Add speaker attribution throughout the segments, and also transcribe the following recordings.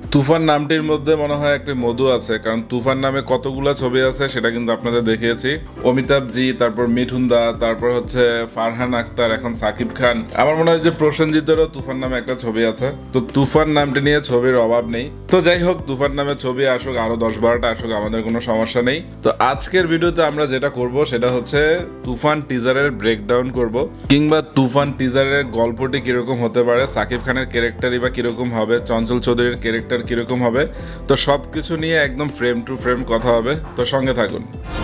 Speaker 1: তুফান নামটির মধ্যে মনে হয় একটি মধু আছে, কারণ তুফান নামে কতগুলো ছবি আছে সেটা কিন্তু আপনাদের দেখিয়েছি। অমিতাভ জি, তারপর মিঠুন দা, তারপর হচ্ছে ফারহান আক্তার, এখন সাকিব খান। আমার মনে হয় যে প্রসেনজিতেরও তুফান নামে একটা ছবি আছে। তো তুফান নামটি নিয়ে ছবির অভাব নেই। তো যাই হোক, তুফান নামে ছবি আসুক, আরো 10-12টা আসুক, আমাদের কোনো সমস্যা নেই। তো আজকের ভিডিওতে আমরা যেটা করব সেটা হচ্ছে তুফান টিজারের ব্রেকডাউন করব, কিংবা তুফান টিজারের গল্পটি কিরকম হতে পারে, সাকিব খানের ক্যারেক্টারই বা কিরকম হবে, চঞ্চল চৌধুরীর ক্যারেক্টার কিরকম হবে। তো সবকিছু নিয়ে একদম ফ্রেম টু ফ্রেম কথা হবে। তো সঙ্গে থাকুন।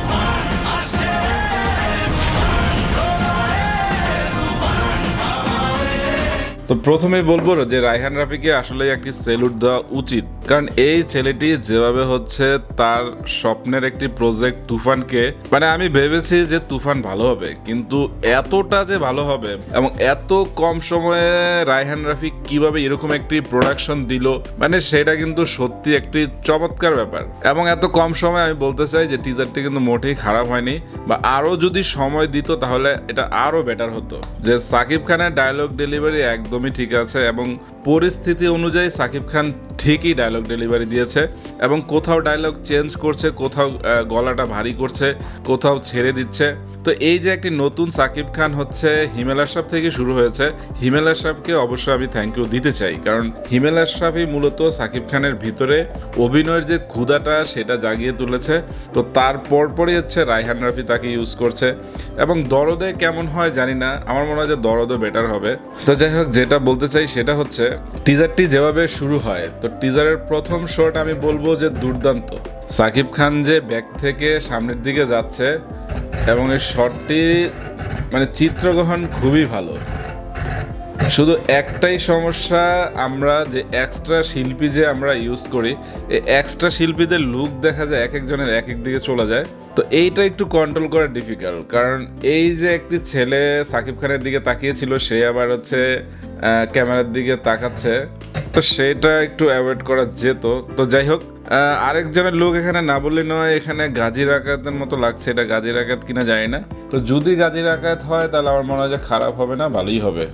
Speaker 1: তো প্রথমেই বলবো যে রায়হান রাফিকে আসলে একটি সেলুট দেওয়া উচিত, কারণ এই ছেলেটি যেভাবে হচ্ছে তার স্বপ্নের একটি প্রজেক্ট তুফানকে, মানে আমি ভেবেছি যে তুফান ভালো হবে, কিন্তু এতটা যে ভালো হবে এবং এত কম সময়ে রায়হান রাফি কিভাবে এরকম একটি প্রোডাকশন দিল, মানে সেটা কিন্তু সত্যি একটি চমৎকার ব্যাপার। এবং এত কম সময়ে আমি বলতে চাই যে টিজারটি কিন্তু মোটেই খারাপ হয়নি, বা আরো যদি সময় দিত তাহলে এটা আরো বেটার হতো। যে সাকিব খানের ডায়লগ ডেলিভারি একদমই ঠিক আছে, এবং পরিস্থিতি অনুযায়ী সাকিব খান ঠিকই ডায়লগ ডেলিভারি দিয়েছে, এবং কোথাও ডায়লগ চেঞ্জ করছে, কোথাও গলাটা ভারী করছে, কোথাও ছেড়ে দিচ্ছে। তো এই যে একটি নতুন সাকিব খান হচ্ছে হিমেল আশরাফ থেকে শুরু হয়েছে, হিমেল আশরাফকে অবশ্যই আমি থ্যাংক ইউ দিতে চাই, কারণ হিমেল আশরাফই মূলত সাকিব খানের ভিতরে অভিনয়ের যে ক্ষুধাটা সেটা জাগিয়ে তুলেছে। তো তার পরপরই হচ্ছে রায়হান রাফি তাকে ইউজ করছে, এবং দরদে কেমন হয় জানি না, আমার মনে হয় যে দরদও বেটার হবে। তো যাই হোক, যেটা বলতে চাই সেটা হচ্ছে টিজারটি যেভাবে শুরু হয়, তো টিজারের প্রথম শট আমি বলবো যে দুর্দান্ত। সাকিব খান যে ব্যাক থেকে সামনের দিকে যাচ্ছে, এবং এই শটটি মানে চিত্রগ্রহণ খুবই ভালো। শুধু একটাই সমস্যা, আমরা যে এক্সট্রা শিল্পী যে আমরা ইউজ করি, এই এক্সট্রা শিল্পীদের লুক দেখা যায় এক একজনের এক এক দিকে চলে যায়। তো এইটা একটু কন্ট্রোল করা ডিফিকাল্ট, কারণ এই যে একটি ছেলে সাকিব খানের দিকে তাকিয়েছিল, সে আবার হচ্ছে ক্যামেরার দিকে তাকাচ্ছে, তো সেটা একটু অ্যাভয়েড করা যেত। তো যাই হোক, আরেকজনের লোক এখানে না বললে নয়, এখানে গাজী রাকাতের মতো লাগছে। এটা গাজী রাকাত কিনা জানি না। তো যদি গাজী রাকাত হয় তাহলে আমার মনে হয় যে খারাপ হবে না, ভালোই হবে।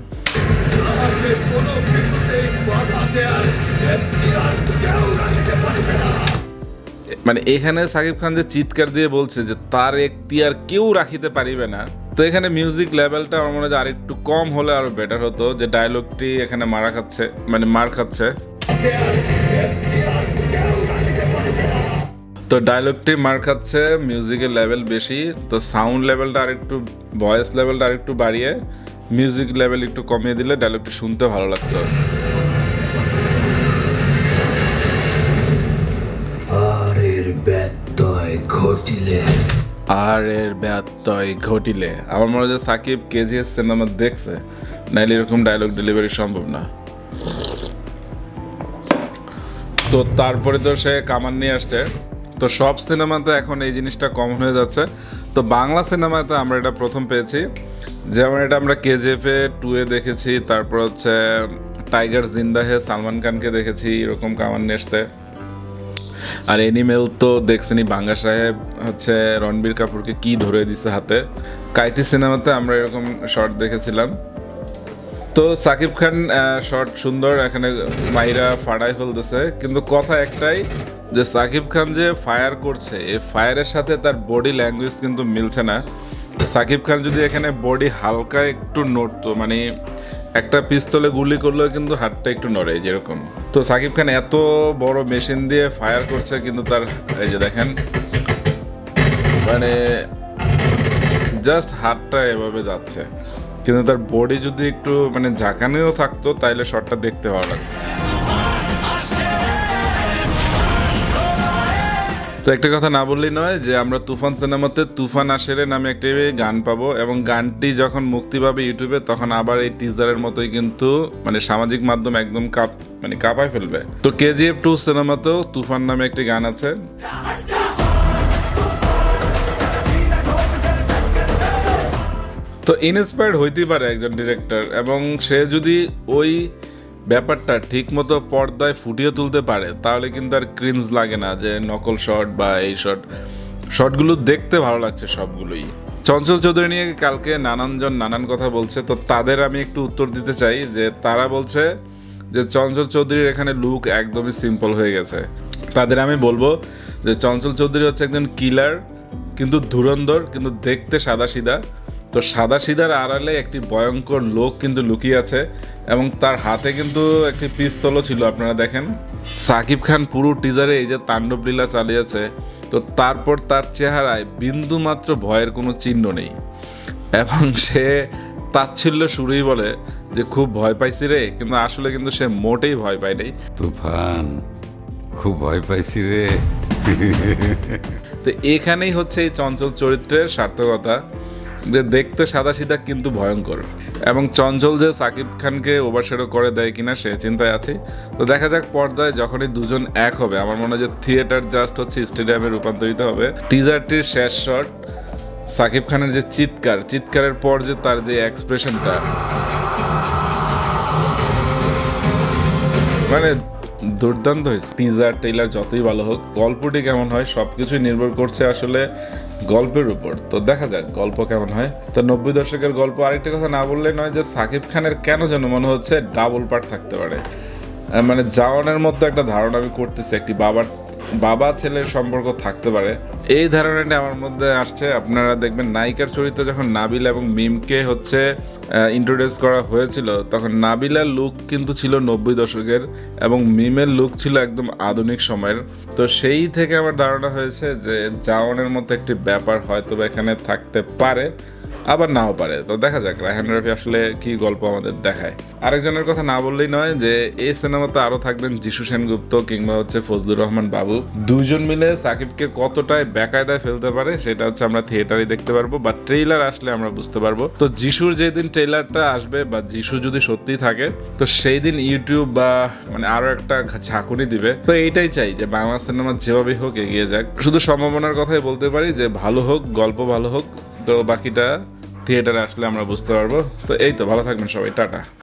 Speaker 1: মানে এখানে সাকিব খান যে চিৎকার দিয়ে বলছে যে তার এখতিয়ার কেউ রাখিতে পারিবে না, তো এখানে মিউজিক লেভেলটা আমার মনে হয় আর একটু কম হলে আরো বেটার হতো। যে ডায়লগটি এখানে মার খাচ্ছে, তো ডায়লগটি মার খাচ্ছে, মিউজিকের লেভেল বেশি, তো সাউন্ড লেভেলটা আরেকটু, ভয়েস লেভেলটা আরেকটু বাড়িয়ে মিউজিক লেভেল একটু কমিয়ে দিলে ডায়লগটি শুনতে ভালো লাগতো। আর এর ব্যত্যয় ঘটিলে আমার মনে হয় সাকিব কেজিএফ সিনেমা দেখছে, নাইলে এরকম ডায়লগ ডেলিভারি সম্ভব না। তো তারপরে তো সে কামান নিয়ে আসছে। তো সব সিনেমাতে এখন এই জিনিসটা কমন হয়ে যাচ্ছে। তো বাংলা সিনেমাতে আমরা এটা প্রথম পেয়েছি, যেমন এটা আমরা কেজিএফে 2-এ দেখেছি, তারপর হচ্ছে টাইগার জিন্দা হে সালমান খানকে দেখেছি এরকম কামান নিয়ে আসতে। আর এনিমেল তো দেখছেনি, বাঙ্গা সাহেব হচ্ছে রণবীর কাপুরকে কি ধরে দিছে হাতে। কাইতি সিনেমাতে আমরা এরকম শর্ট দেখেছিলাম। তো সাকিব খান শর্ট সুন্দর, এখানে মাইরা ফাড়াই ফেলতেছে, কিন্তু কথা একটাই যে সাকিব খান যে ফায়ার করছে, এই ফায়ারের সাথে তার বডি ল্যাঙ্গুয়েজ কিন্তু মিলছে না। সাকিব খান যদি এখানে বডি হালকা একটু নড়তো, মানে একটা পিস্তলে গুলি করলেও কিন্তু হাতটা একটু নড়ে যেরকম। তো সাকিব খান এত বড় মেশিন দিয়ে ফায়ার করছে, কিন্তু তার এই যে দেখেন, মানে জাস্ট হাতটা এভাবে যাচ্ছে, কিন্তু তার বডি যদি একটু মানে ঝাঁকানিও থাকতো তাইলে শটটা দেখতে ভালো লাগতো। তো একটা কথা না বললেই নয় যে আমরা তুফান সিনেমাতে তুফান আশেরে নামে একটি গান পাবো, এবং গানটি যখন মুক্তি পাবে ইউটিউবে, তখন আবার এই টিজারের মতোই কিন্তু মানে সামাজিক মাধ্যম একদম কাঁপায় ফেলবে। তো কেজিএফ 2 সিনেমাতেও তুফান নামে একটি গান আছে। তো ইন্সপায়ার্ড হইতেই পারে একজন ডিরেক্টর, এবং সে যদি ওই ব্যাপারটা ঠিক মতো পর্দায় ফুটিয়ে তুলতে পারে, তাহলে কিন্তু আর ক্রিঞ্জ লাগে না যে নকল শট বা এই শটগুলো দেখতে ভালো লাগছে সবগুলোই। চঞ্চল চৌধুরী নিয়ে কালকে নানানজন নানান কথা বলছে, তো তাদের আমি একটু উত্তর দিতে চাই যে তারা বলছে যে চঞ্চল চৌধুরীর এখানে লুক একদমই সিম্পল হয়ে গেছে। তাদের আমি বলবো যে চঞ্চল চৌধুরী হচ্ছে একজন কিলার, কিন্তু ধুরন্ধর, কিন্তু দেখতে সাদাসিধা। তো সাদাসিধার আড়ালে একটি ভয়ঙ্কর লোক কিন্তু লুকিয়ে আছে, এবং তার হাতে কিন্তু একটি পিস্তলও ছিল। আপনারা দেখেন সাকিব খান পুরো টিজারে এই যে তাণ্ডব লীলা চালিয়েছে, তো তারপর তার চেহারায় বিন্দু মাত্র ভয়ের কোনো চিহ্ন নেই, এবং সে তাচ্ছিল্য শুরুই বলে যে খুব ভয় পাইছি রে, কিন্তু আসলে কিন্তু সে মোটেই ভয় পায় নাই।
Speaker 2: তুফান, খুব ভয় পাইছি রে।
Speaker 1: তো এখানেই হচ্ছে এই চঞ্চল চরিত্রের সার্থকতা, যে দেখতে সাদাসিধা কিন্তু ভয়ঙ্কর। এবং চঞ্চল যে সাকিব খানকে ওভারশ্যাডো করে দেয় কিনা সে চিন্তায় আছে। তো দেখা যাক পর্দায় যখনই দুজন এক হবে, আমার মনে হয় যে থিয়েটার জাস্ট হচ্ছে স্টেডিয়ামে রূপান্তরিত হবে। টিজারটির শেষ শট, সাকিব খানের যে চিৎকারের পর যে তার যে এক্সপ্রেশনটা, মানে দুর্দান্ত হয়েছে। টিজার টেইলার যতই ভালো হোক, গল্পটি কেমন হয় সবকিছুই নির্ভর করছে আসলে গল্পের উপর। তো দেখা যাক গল্প কেমন হয়। তো 90 দশকের গল্প, আরেকটা কথা না বললে নয় যে সাকিব খানের কেন যেন মনে হচ্ছে ডাবল পার্ট থাকতে পারে। মানে জাওয়ানের মধ্যে একটা ধারণা আমি করতেছি, একটি বাবা ছেলের সম্পর্ক থাকতে পারে, এই ধারণাটা আমার মধ্যে আসছে। আপনারা দেখবেন নায়িকার চরিত্রে যখন নাবিলা এবং মিমকে হচ্ছে ইন্ট্রোডিউস করা হয়েছিল, তখন নাবিলার লুক কিন্তু ছিল 90 দশকের এবং মিমের লুক ছিল একদম আধুনিক সময়ের। তো সেই থেকে আমার ধারণা হয়েছে যে জাওয়ানের মতো একটি ব্যাপার হয়তো এখানে থাকতে পারে, আবার নাও পারে। তো দেখা যাক রায়হান রাফি আসলে কি গল্প আমাদের দেখায়। আরেকজনের কথা না বললেই নয় যে এই সিনেমাতে আরো থাকবেন যিশু সেনগুপ্ত কিংবা হচ্ছে ফজলুর রহমান বাবু। দুইজন মিলে সাকিবকে কতটায় বেকায়দায় ফেলতে পারে সেটা হচ্ছে আমরা থিয়েটারে দেখতে পারবো, বা ট্রেইলার আসলে আমরা বুঝতে পারবো। তো যিশুর যেদিন ট্রেইলারটা আসবে, বা যিশু যদি সত্যি থাকে, তো সেই দিন ইউটিউব বা মানে আরো একটা ঝাঁকুনি দিবে। তো এইটাই চাই যে বাংলা সিনেমা যেভাবেই হোক এগিয়ে যাক। শুধু সম্ভাবনার কথাই বলতে পারি যে ভালো হোক, গল্প ভালো হোক, তো বাকিটা থিয়েটারে আসলে আমরা বুঝতে পারবো। তো এই তো, ভালো থাকবেন সবাই, টাটা।